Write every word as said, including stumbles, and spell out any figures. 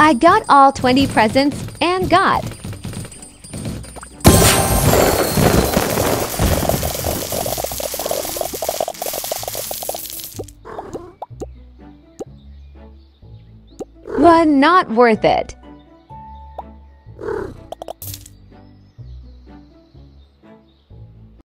I got all twenty presents and got but not worth it.